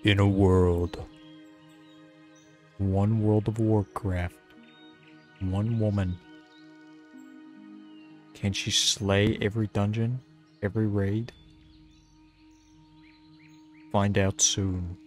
In a world. One world of Warcraft. One woman. Can she slay every dungeon? Every raid? Find out soon.